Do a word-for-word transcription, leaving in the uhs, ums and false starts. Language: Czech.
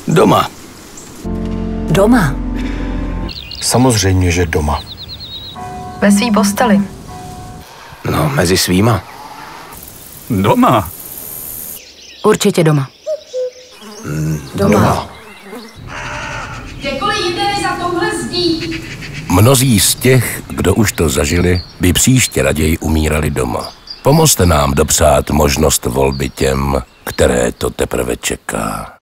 Doma. Doma? Samozřejmě, že doma. Ve svý posteli. No, mezi svýma. Doma. Určitě doma. Doma. Doma. Kdekoliv jinde než za touhle zdí. Mnozí z těch, kdo už to zažili, by příště raději umírali doma. Pomozte nám dopřát možnost volby těm, které to teprve čeká.